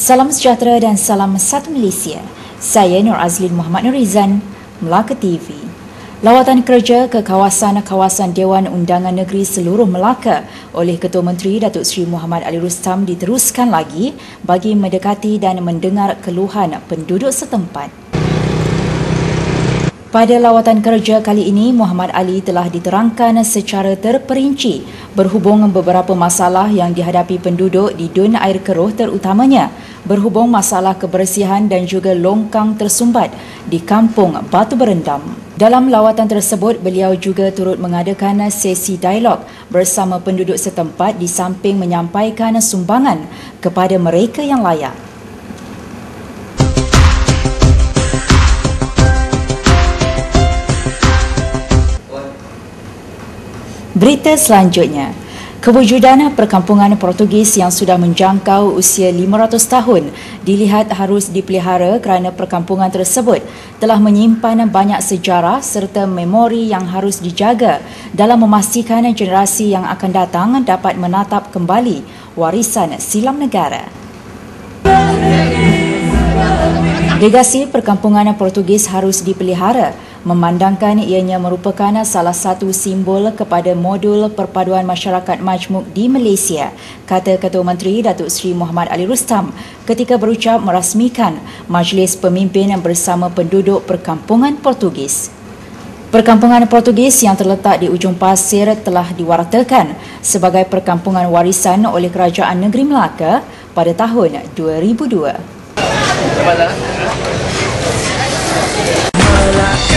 Salam sejahtera dan salam satu Malaysia. Saya Nur Azlin Muhammad Nurizan, Melaka TV. Lawatan kerja ke kawasan-kawasan Dewan Undangan Negeri seluruh Melaka oleh Ketua Menteri Datuk Seri Muhammad Ali Rustam diteruskan lagi bagi mendekati dan mendengar keluhan penduduk setempat. Pada lawatan kerja kali ini, Muhammad Ali telah diterangkan secara terperinci berhubung beberapa masalah yang dihadapi penduduk di dun air keruh, terutamanya berhubung masalah kebersihan dan juga longkang tersumbat di kampung Batu Berendam. Dalam lawatan tersebut, beliau juga turut mengadakan sesi dialog bersama penduduk setempat di samping menyampaikan sumbangan kepada mereka yang layak. Berita selanjutnya, kewujudan perkampungan Portugis yang sudah menjangkau usia 500 tahun dilihat harus dipelihara kerana perkampungan tersebut telah menyimpan banyak sejarah serta memori yang harus dijaga dalam memastikan generasi yang akan datang dapat menatap kembali warisan silam negara. Legasi perkampungan Portugis harus dipelihara memandangkan ianya merupakan salah satu simbol kepada modul perpaduan masyarakat majmuk di Malaysia, kata Ketua Menteri Datuk Seri Muhammad Ali Rustam ketika berucap merasmikan Majlis Pemimpin bersama penduduk perkampungan Portugis. Perkampungan Portugis yang terletak di ujung pasir telah diwartakan sebagai perkampungan warisan oleh Kerajaan Negeri Melaka pada tahun 2002.